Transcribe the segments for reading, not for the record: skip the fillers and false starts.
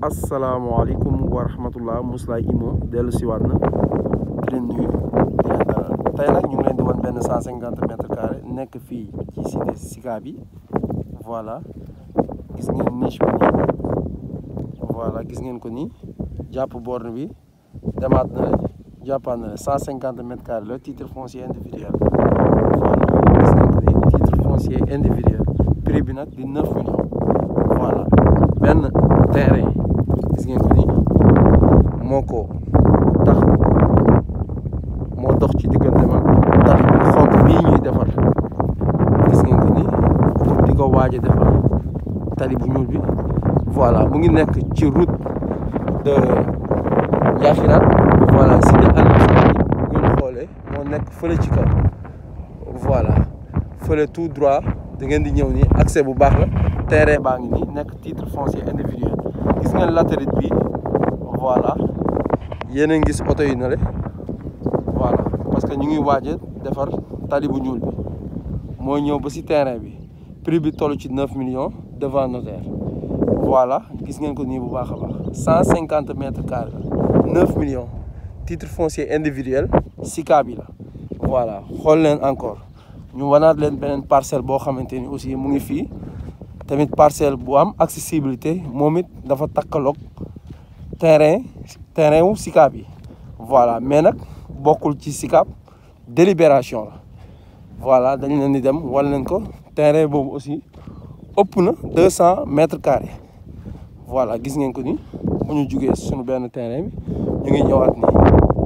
asalaamaaleykum wa rahmatullah Mously Immo dellu siwaat na di leen nuyu di leen dalal tey nag ñu ngi leen di wan benn 150 mètres carrés nekk fii ci cité Sicap bi voilà gis ngeen niche bi nii voilà gis ngeen ko nii jàpp borne bi demaat na la jàppaat na la 150 mètres carrés la titre foncier individuel voilà gis ngeen ko nii titre foncier individuel prix bi nag di 9 millions voilà benn terrain gis ngeen ko nii moo ko tax moo dox ci diggante mag tali bi xonk bii ñuy defar gis ngeen ko nii pour di ko waaj a defar tali bu ñuul bi voilà mu ngi nekk ci route de Yaxiraat voilà cité Aliou Sow bi ngeen xoolee moo nekk fële ci kaw voilà fële tout droit da ngeen di ñëw nii accès bu baax la terrain baa ngi nii nekk titre foncier individuel gis ngeen latérite bi voilà yéen a ngi gis oto yi na le voilà parce que ñu ngi waaj a defar tali bu ñuul bi mooy ñëw ba si terrain bi prix bi toll ci 9 millions devant notaire voilà gis ngeen ko nii bu baax a baax 150 mètres carrés 9 millions titre foncier individuel Sicap bi la voilà xool leen encore ñu wanaat leen beneen parcelle boo xamante ni aussi mu ngi fii tamit parcelle bu am accessibilité moom it dafa takkaloog terrain wu Sicap bi voilà mais nag bokkul ci Sicap délibération la voilà dañ leen di dem wal leen ko terrain boobu aussi ëpp na 200 mètres carrés voilà gis ngeen ko ni bu ñu jugee suñu benn terrain bi ñu ngi ñëwaat nii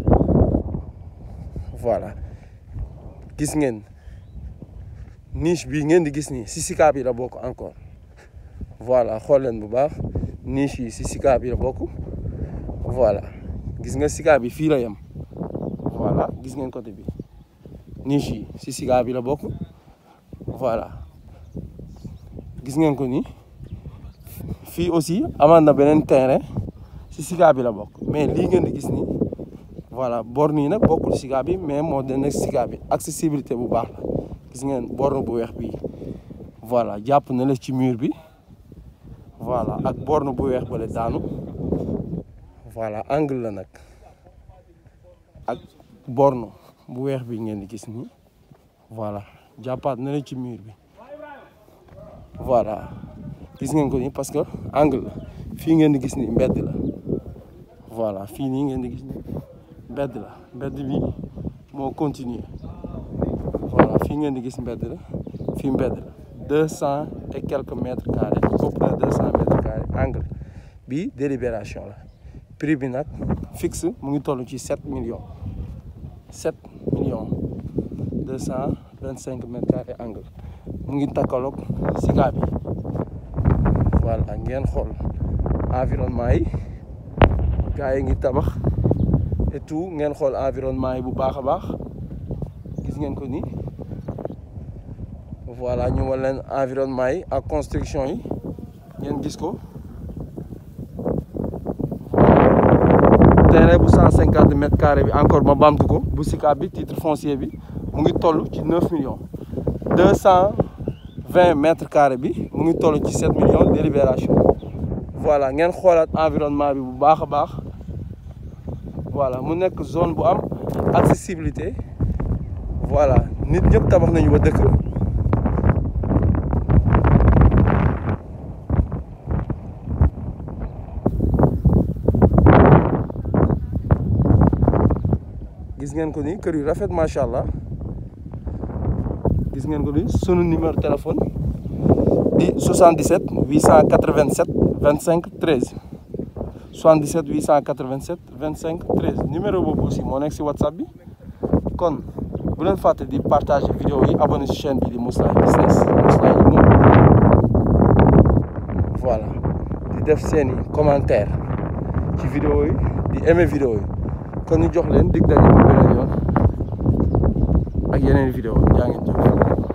voilà gis ngeen niche bi ngeen di gis nii si Sicap yi la bokk encore voilà xool leen bu baax niche yi si Sicap yi la bokk voilà gis nga Sicap bi fii la yem voilà gis ngeen côté bi niche yi si Sicap bi la bokk voilà gis ngeen ko ni fii aussi amaat na beneen terrain si Sicap bi la bokk mais lii ngeen di gis nii voilà borne yi nag bokkul Sicap bi mais moo de nekk Sicap bi accessibilité bu baax la gis ngeen borne bu weex bi voilà jàpp na la ci mur bi voilà ak borne bu weex bale daanu voilà angle la nag ak borne bu weex bi ngeen di gis nii voilà jàppaat na la ci mur bi voilà gis ngeen ko nii parce que angle la fii ngeen di gis ni mbedd la voilà fii nii ngeen di gis ni mbedd la mbedd bi moo continuer voilà fii ngeen di gis mbedd la fii mbedd la 200 et quelques mètres carrés ëpp na 200 mètres carrés angle bi délibération la prix bi nag fixe mu ngi toll ci 7 millions 225 mètres carrés angle mu ngi takkaloog Sicap bi voilà ngeen xool environnement yi gars yi ngi tabax et tout ngeen xool environnement yi bu baax a baax gis ngeen ko ni voilà ñu wan leen environnement yi ak construction yi ngeen gis ko terrain bu 150 mètres carrés bi encore ma bamtu ko bu Sicap bi titre foncier bi mu ngi toll ci 9 millions 220 mètres carrés bi mu ngi toll ci 7 millions délibération voilà ngeen xoolaat environnement bi bu baax a baax voilà mu nekk zone bu am accessibilité voilà nit ñëpp tabax nañu ba dëkk gis ngeen ko ni kër yu rafet macha allah gis ngeen ko ni sunu numéro téléphone di 77 887 25 13 77 887 25 13 numéro boobu aussi moo nekk si WhatsApp bi kon bu leen fàtte di partager vidéo yi abonné si chaîne bi di Mously Business Mously Immo voilà di def seeni commentaire ci vidéo yi di aimer vidéo yi kon ñu jox leen dig daje ba beneen yoon ak yeneen vidéo jaa ngeen jëf